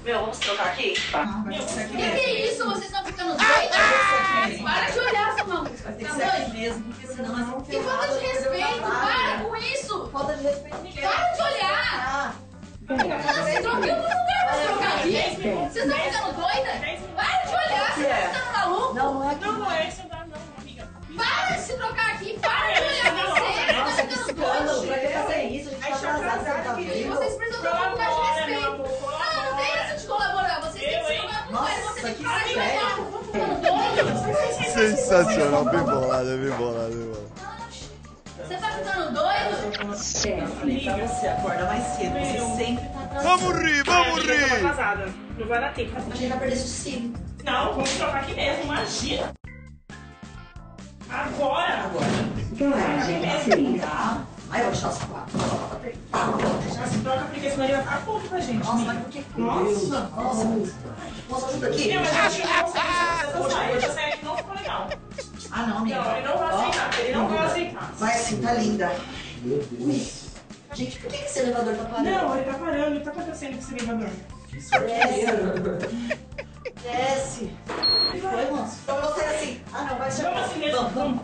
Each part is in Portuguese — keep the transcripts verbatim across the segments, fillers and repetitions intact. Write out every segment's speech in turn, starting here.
Meu, vamos trocar aqui? Tá. Meu, o que, que é isso? Vocês estão ficando doidos? Para de olhar, seu maluco. Tá doido? Mesmo, porque senão nós vamos Que falta de respeito! Para com isso! Falta de respeito. Para de olhar! Vocês trocam um lugar pra trocar aqui? Vocês estão ficando doida? Para de olhar! Você tá ficando maluco? Não, não é aqui. Não, não é isso, não, não, amiga. Para de se trocar aqui! Para de olhar pra você! Nossa, Você que tá ficando escândalo. doido! Pra que fazer isso? A gente tá atrasado, você tá vendo? Vocês precisam trocar um lugar de respeito! Não, não tem essa de colaborar! Vocês têm que se trocar um lugar e você tem que fazer de olhar! Ficando doido? Sensacional, bem bolado, bem bolado, bem bolado. Você tá ficando doido? Eu falei pra você, acorda mais cedo. Você sempre tá atrasado. Vamos rir, vamos Eu tô rir! atrasada. Não vai dar tempo. A gente vai perder sossego. Não, vamos trocar aqui mesmo, imagina. Agora. Agora. Tá? Aí eu vou deixar os quatro. Já se troca porque senão ele vai ficar puto com a gente. Nossa, mas por que? Nossa. Nossa, moça, ajuda aqui. Meu, mas acho que não sei se você sair. Hoje a série não ficou legal. Ah, não, amiga. Não, ele não vai aceitar. Ele não vai aceitar. Vai assim, tá linda. Ui. Gente, por que esse elevador tá parando? Não, ele tá parando. O que tá acontecendo com esse elevador? Desce. Desce. O que foi, moço? Então você é assim. Ah, não, vai chegar. Vamos assim mesmo. Vamos, vamos.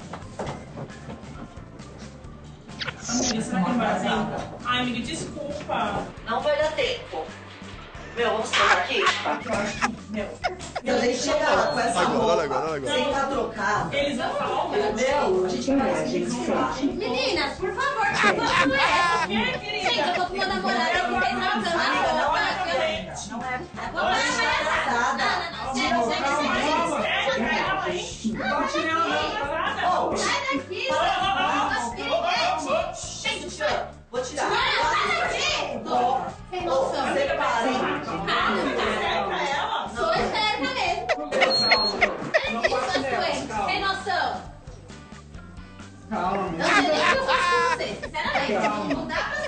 Amiga, será que ele vai aceitar? Ai, amiga, desculpa. Não vai dar tempo. Meu, vamos trocar aqui? Eu acho que, meu, Eu deixei ela com essa Agora, roupa. olha agora, olha agora. Sem estar trocada. eles vão falar o meu. Meu, a gente vai, a gente vai. Meninas, por favor, que coisa não é essa? Gente, eu tô com uma namorada que tem trocando a Amiga, não roupa. é Eu- frente. Não é. Vou parar essa. Não, não, não. Sério, sério, sério. Não tira ela não, casada. Sai daqui, seu piriguete. Gente, tira. Vou tirar. Sai daqui. Tô. Sem noção. Você para. Cerca ela. Sou esperta mesmo. Olha aqui, suas doentes. Sem noção. Calma, Eu não sei nem o que eu faço com você, sinceramente. Não dá pra